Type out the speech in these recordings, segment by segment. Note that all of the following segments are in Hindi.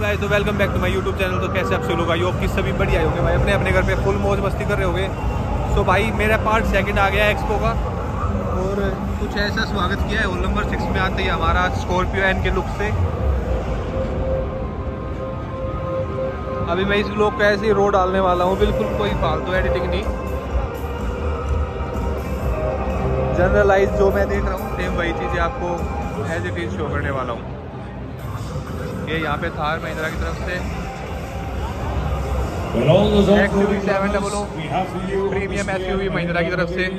गाइस, तो welcome back to my YouTube channel. तो कैसे आप सब लोग, आई होप कि सभी बढ़िया होंगे भाई, अपने अपने घर पे फुल मौज मस्ती कर रहे होंगे। सो भाई मेरा पार्ट सेकंड आ गया है एक्सपो का, और कुछ ऐसा स्वागत किया है हॉल नंबर 6 में आते ही हमारा स्कॉर्पियो एन के लुक से। अभी मैं इस लोग को ऐसे ही रो डालने वाला हूँ, बिल्कुल कोई फालतू एडिटिंग नहीं, जनरलाइज जो मैं देख रहा हूँ सेम वही चीज़ें आपको एज इट इज शो करने वाला हूँ। ये यहाँ पे थार महिंद्रा की तरफ से XUV 700 प्रीमियम SUV महिंद्रा की तरफ से,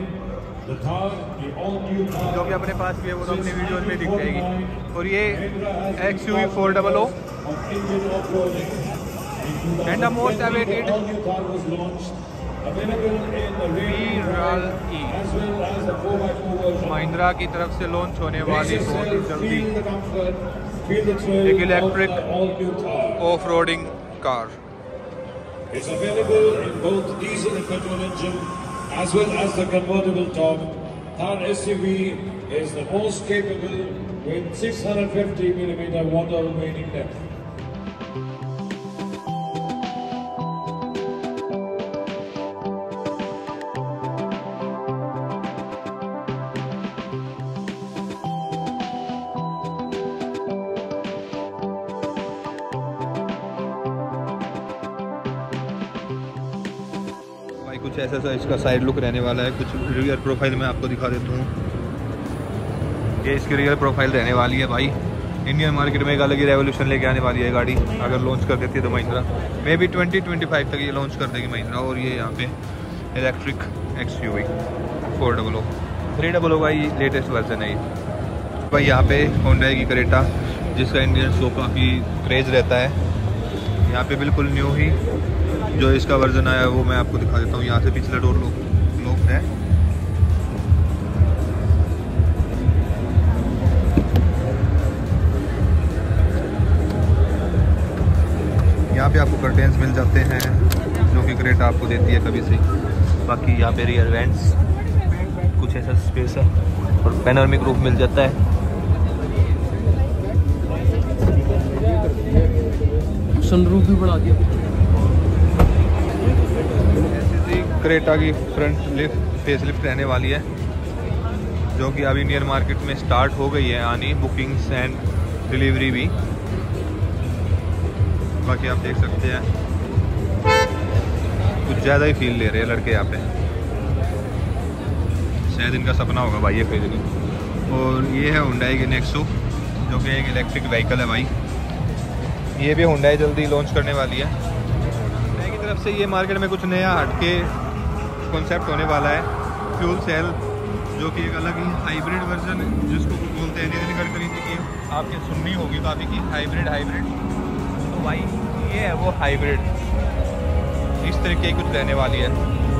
जो कि अपने पास भी है वो तो अपनी वीडियोज में दिख जाएगी। और ये XUV 400 and the most awaited V-RAL-E Mahindra की तरफ से लॉन्च होने वाली बहुत ही जल्दी एक electric off roading car. It's available in both diesel and petrol engine as well as the convertible top. Thar SUV is the most capable with 650mm water remaining depth. कुछ ऐसा सा इसका साइड लुक रहने वाला है। कुछ रियर प्रोफाइल में आपको दिखा देता हूँ, ये इसकी रियर प्रोफाइल रहने वाली है भाई। इंडियन मार्केट में एक अलग ही रेवोल्यूशन लेके आने वाली है गाड़ी, अगर लॉन्च कर देती है तो महिंद्रा मे बी 2025 तक ये लॉन्च कर देगी महिंद्रा। और ये यहाँ पे इलेक्ट्रिक XUV 400 300 का ही लेटेस्ट वर्जन है ये भाई। यहाँ पे होंडा की क्रेटा, जिसका इंडियन शो काफ़ी क्रेज़ रहता है। यहाँ पे बिल्कुल न्यू ही जो इसका वर्जन आया है वो मैं आपको दिखा देता हूँ। यहाँ से पिछला डोर लॉक है। यहाँ पे आपको कर्टेन्स मिल जाते हैं, जो कि क्रेटा आपको देती है कभी से। बाकी यहाँ पे रियर वेंट्स कुछ ऐसा स्पेस है, और पैनोरामिक रूफ मिल जाता है। सनरूफ भी बढ़ा दिया। क्रेटा की फ्रंट लिफ्ट फेसलिफ्ट रहने वाली है, जो कि अभी इंडियन मार्केट में स्टार्ट हो गई है आनी, बुकिंग्स एंड डिलीवरी भी। बाकी आप देख सकते हैं कुछ ज़्यादा ही फील ले रहे हैं लड़के यहाँ पे, शायद इनका सपना होगा भाई ये खरीदनी। और ये है हुंडई की नेक्सो, जो कि एक इलेक्ट्रिक व्हीकल है भाई। ये भी हुंडई जल्दी लॉन्च करने वाली है। हुंडई की तरफ से ये मार्केट में कुछ नया हटके कॉन्सेप्ट होने वाला है, फ्यूल सेल, जो कि एक अलग ही हाइब्रिड वर्जन है, जिसको बोलते हैं नितिन गडकरी जी की आपने सुननी होगी काफ़ी की हाइब्रिड। तो भाई ये है वो हाइब्रिड, इस तरीके की कुछ रहने वाली है।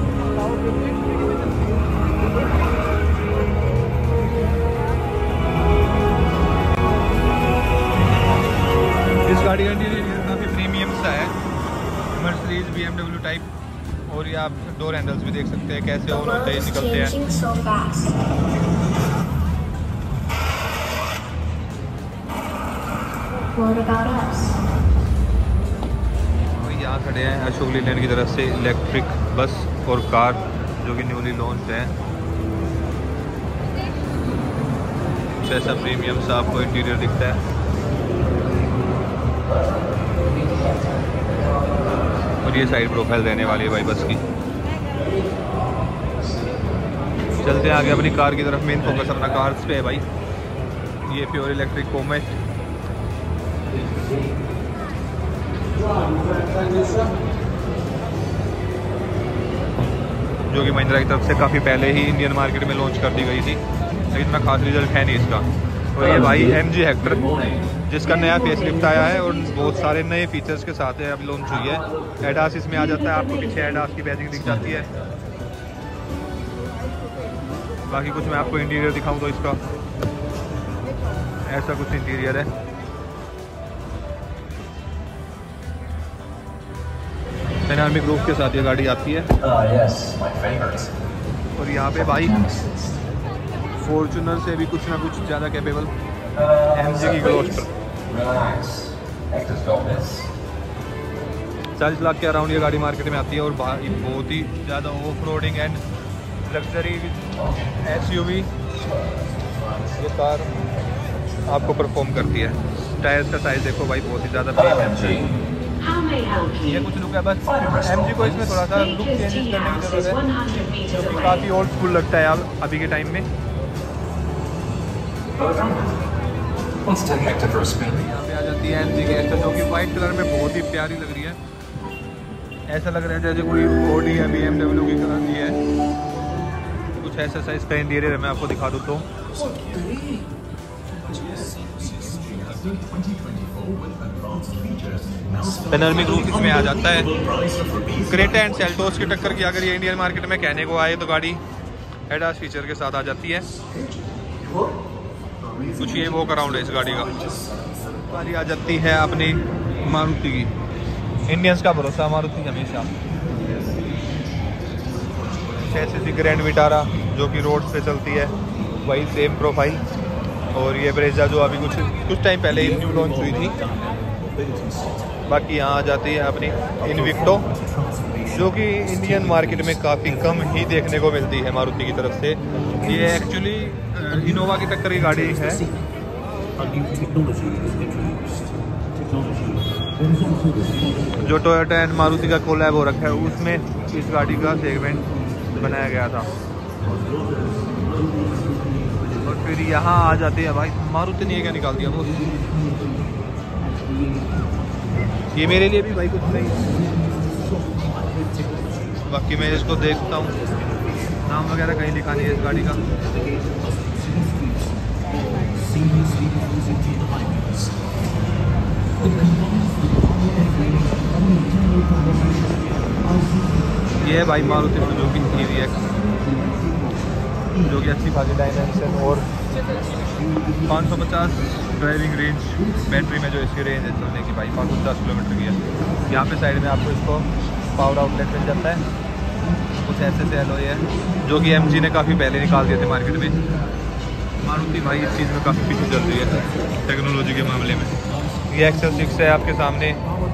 इस गाड़ी का इंटीरियर काफ़ी प्रीमियम सा है, मर्सिडीज BMW टाइप। और ये आप डोर हैंडल्स भी देख सकते हैं कैसे ऑन होते हैं, निकलते हैं। और यहाँ खड़े हैं अशोक लीलैंड की तरफ से इलेक्ट्रिक बस और कार, जो कि न्यूली लॉन्च है। कुछ ऐसा प्रीमियम सा आपको इंटीरियर दिखता है। और ये साइड प्रोफाइल रहने वाली है भाई बस की। चलते हैं आगे अपनी कार की तरफ। मेन फोकस अपना कार्स पे है भाई। ये प्योर इलेक्ट्रिक कोमेट, जो कि महिंद्रा की तरफ से काफ़ी पहले ही इंडियन मार्केट में लॉन्च कर दी गई थी, लेकिन इतना खास रिजल्ट है नहीं इसका। और ये भाई MG हेक्टर, जिसका नया फेसलिफ्ट आया है और बहुत सारे नए फीचर्स के साथ है, अभी लॉन्च हुई है। एडास इसमें आ जाता है, आपको पीछे एडास की बैजिंग दिख जाती है। बाकी कुछ मैं आपको इंटीरियर दिखाऊं तो इसका ऐसा कुछ इंटीरियर है। पैनोरामिक रूफ के साथ ये गाड़ी आती है। और यहाँ पे भाई फॉर्च्यूनर से भी कुछ ना कुछ ज़्यादा कैपेबल MG की ग्लोस्टर। 40 लाख के अराउंड ये गाड़ी मार्केट में आती है और बहुत ही ज़्यादा off roading and luxury SUV ये कार आपको परफॉर्म करती है। टायर्स का साइज़ देखो भाई, बहुत ही ज़्यादा ये कुछ लुक है। बस MG को इसमें थोड़ा सा लुक चेंज करने की ज़रूरत है, क्योंकि काफ़ी ओल्ड स्कूल लगता है अभी के टाइम में। यहाँ पे आ जाती है MG के एक्स्ट्रा, जो कि वाइट कलर में बहुत ही प्यारी लग रही है। ऐसा लग रहा है जैसे कोई Audi या BMW की तरह की है। कुछ ऐसा सा इसका इंटीरियर मैं आपको दिखा दूँ तो पैनोरामिक रूफ इसमें आ जाता है। क्रेटा एंड सेल्टोस की टक्कर की अगर ये इंडियन मार्केट में कहने को आए तो गाड़ी एडास फीचर के साथ आ जाती है। कुछ ये वॉक अराउंड है इस गाड़ी का। गाड़ी आ जाती है अपनी मारुति की। इंडियंस का भरोसा मारुति हमेशा। 6cc ग्रैंड विटारा जो कि रोड पे चलती है, वही सेम प्रोफाइल। और ये ब्रेजा जो अभी कुछ टाइम पहले ही न्यू लॉन्च हुई थी। बाकी यहाँ आ जाती है अपनी इनविक्टो, जो कि इंडियन मार्केट में काफ़ी कम ही देखने को मिलती है मारुति की तरफ से। ये एक्चुअली इनोवा की टक्कर की गाड़ी है। जो टोयोटा एंड मारुति का कोलैब हो रखा है उसमें इस गाड़ी का सेगमेंट बनाया गया था। और फिर यहाँ आ जाते हैं भाई, मारुति ने क्या निकाल दिया वो। ये मेरे लिए भी भाई कुछ नहीं। बाकी मैं इसको देखता हूँ, नाम वगैरह कहीं लिखा नहीं है इस गाड़ी का। ये है भाई मारुति सुजुकी EVX, जो कि अच्छी खासी डायमेंशन और 550 ड्राइविंग रेंज बैटरी में जो इसकी रेंज है चलने की भाई 550 किलोमीटर की है। यहाँ पे साइड में आपको इसको पावर आउटलेट मिल जाता है। कुछ ऐसे से एलॉय है जो कि MG ने काफ़ी पहले निकाल दिए थे मार्केट में। मारुति भाई इस चीज़ में काफ़ी पीछे चल रही है टेक्नोलॉजी के मामले में। ये XL6 है आपके सामने,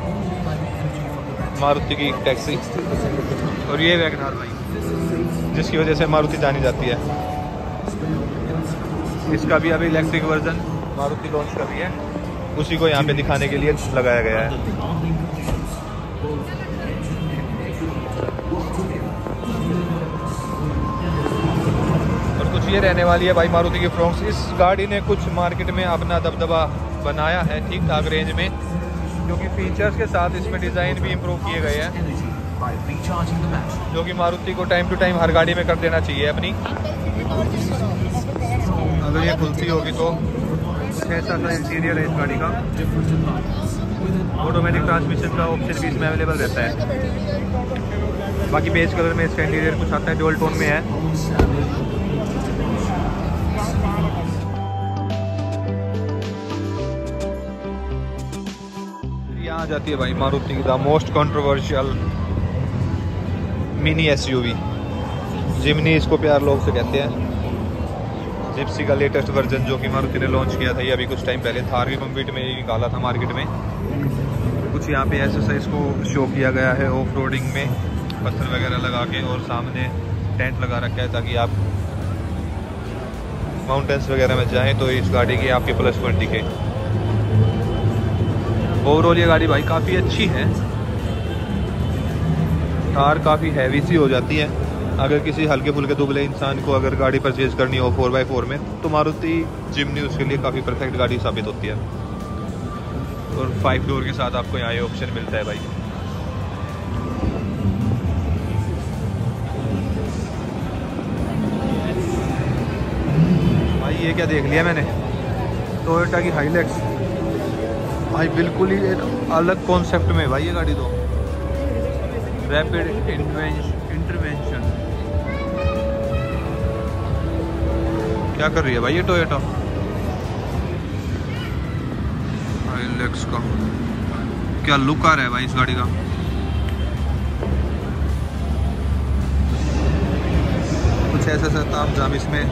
मारुति की टैक्सी। और ये वैगनआर भाई, जिसकी वजह से मारुति जानी जाती है। इसका भी अभी इलेक्ट्रिक वर्जन मारुति लॉन्च कर रही है, उसी को यहाँ पे दिखाने के लिए लगाया गया है। और कुछ ये रहने वाली है भाई मारुति की फ्रंट्स। इस गाड़ी ने कुछ मार्केट में अपना दबदबा बनाया है ठीक ठाक रेंज में, क्योंकि फीचर्स के साथ इसमें डिज़ाइन भी इम्प्रूव किए गए हैं, जो कि मारुति को टाइम टू टाइम हर गाड़ी में कर देना चाहिए अपनी। अगर ये खुलती होगी तो ऐसा सा इंटीरियर है इस गाड़ी का। ऑटोमेटिक ट्रांसमिशन का ऑप्शन भी इसमें अवेलेबल रहता है। बाकी बेज कलर में इसका इंटीरियर कुछ आता है, डुअल टोन में है। यहाँ आ जाती है भाई मारुति की the most controversial mini SUV Jimny, इसको प्यार लोग से कहते हैं। जिप्सी का लेटेस्ट वर्जन जो कि मारुति ने लॉन्च किया था, ये अभी कुछ टाइम पहले थार की कम्पीट में ही निकाला था मार्केट में। कुछ यहाँ पे ऐसा इसको शो किया गया है ऑफ रोडिंग में, पत्थर वगैरह लगा के, और सामने टेंट लगा रखा है ताकि आप माउंटेन्स वगैरह में जाएं तो इस गाड़ी की आपके प्लस पॉइंट दिखे। ओवरऑल ये गाड़ी भाई काफ़ी अच्छी है। कार काफ़ी हैवी सी हो जाती है अगर किसी हल्के फुल्के दुबले इंसान को अगर गाड़ी परचेज करनी हो 4x4 में, तो मारुति जिमनी उसके लिए काफ़ी परफेक्ट गाड़ी साबित होती है। और 5 डोर के साथ आपको यहाँ ये ऑप्शन मिलता है भाई। भाई ये क्या देख लिया मैंने, टोयोटा की हाइलैक्स भाई, बिल्कुल ही एक अलग कॉन्सेप्ट में भाई ये गाड़ी। तो रैपिड इंटरवेंशन क्या कर रही है भाई ये टोयोटा हाइलैक्स का। क्या लुक आ रहा है भाई इस गाड़ी का। कुछ ऐसा ताम जाम इसमें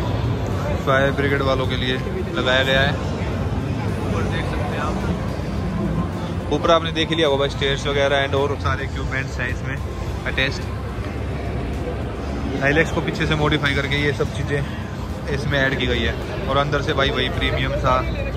फायर ब्रिगेड वालों के लिए लगाया गया है। और देख सकते हैं आप ऊपर आपने देख लिया होगा स्टेयर्स वगैरह एंड और सारे इक्विपमेंट्स हैं इसमें अटैच्ड। हाइलैक्स को पीछे से मॉडिफाई करके ये सब चीज़ें इसमें ऐड की गई है और अंदर से भाई वही प्रीमियम सा।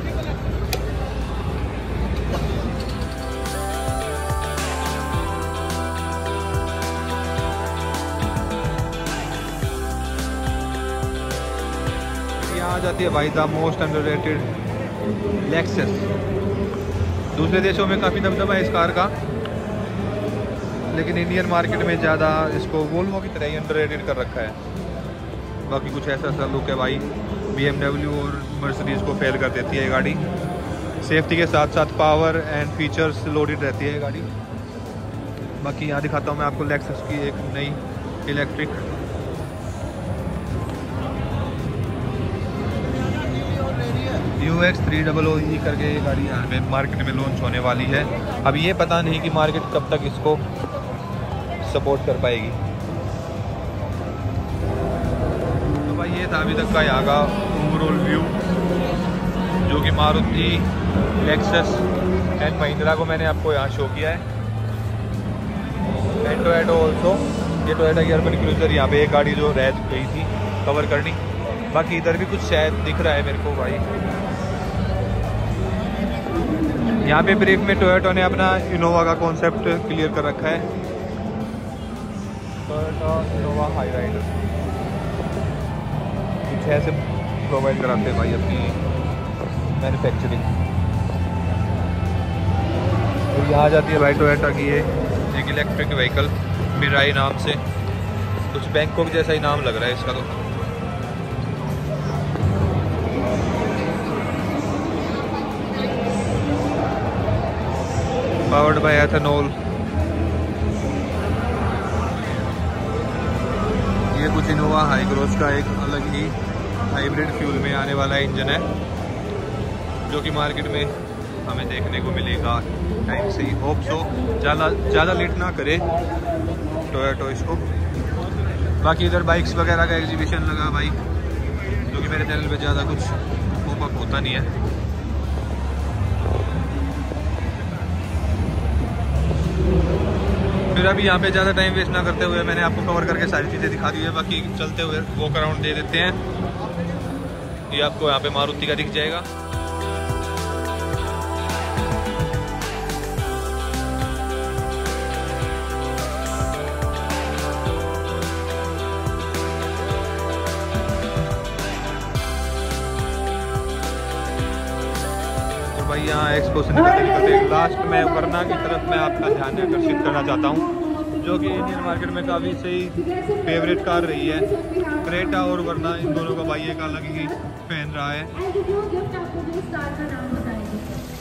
यहाँ आ जाती है भाई द मोस्ट अंडररेटेड लेक्सस। दूसरे देशों में काफ़ी दबदबा है इस कार का, लेकिन इंडियन मार्केट में ज़्यादा इसको वोल्वो की तरह ही अंडररेटेड कर रखा है। बाकी कुछ ऐसा सा लुक है भाई, BMW और मर्सिडीज़ को फेल कर देती है ये गाड़ी। सेफ्टी के साथ साथ पावर एंड फीचर्स लोडेड रहती है ये गाड़ी। बाकी यहाँ दिखाता हूँ मैं आपको लेक्सस की एक नई इलेक्ट्रिक UX 300E करके ये गाड़ी यहाँ पे मार्केट में लॉन्च होने वाली है। अब ये पता नहीं कि मार्केट कब तक इसको सपोर्ट कर पाएगी। तो भाई ये था अभी तक का यहाँ का ओवरऑल व्यू, जो कि मारुति, लेक्सस एंड महिंद्रा को मैंने आपको यहाँ शो किया है। एंड टोयोटा ऑल्सो, ये टोयोटा की अर्बन क्रूजर यहाँ पे एक गाड़ी जो रह गई थी कवर करनी। बाकी इधर भी कुछ शायद दिख रहा है मेरे को भाई। यहाँ पे ब्रीफ में टोयोटा ने अपना इनोवा का कॉन्सेप्ट क्लियर कर रखा है। टोयोटा इनोवा हाई राइडर कुछ ऐसे प्रोवाइड कराते हैं भाई अपनी मैन्युफैक्चरिंग। तो यहाँ जाती है भाई टोयोटा की ये एक इलेक्ट्रिक व्हीकल मिराई नाम से, कुछ बैंकॉक जैसा ही नाम लग रहा है इसका। तो पावर्ड बाय एथेनॉल। ये कुछ इनोवा हाई ग्रोस का एक अलग ही हाइब्रिड फ्यूल में आने वाला इंजन है, जो कि मार्केट में हमें देखने को मिलेगा टाइम से ही। होप सो ज़्यादा लेट ना करे टोयोटा इसको। बाकी इधर बाइक्स वगैरह का एग्जीबिशन लगा भाई, जो कि मेरे चैनल पे ज़्यादा कुछ पॉपअप होता नहीं है। फिर अभी यहाँ पे ज़्यादा टाइम वेस्ट ना करते हुए मैंने आपको कवर करके सारी चीज़ें दिखा दी है। बाकी चलते हुए वॉक अराउंड दे देते हैं। ये आपको यहाँ पे मारुति का दिख जाएगा। भाई यहाँ एक्सपो से निकलते लास्ट में वरना की तरफ मैं आपका ध्यान आकर्षित करना चाहता हूँ, जो कि इंडियन मार्केट में काफ़ी सही फेवरेट कार रही है। क्रेटा और वरना, इन दोनों का भाई एक अलग ही फैन रहा है।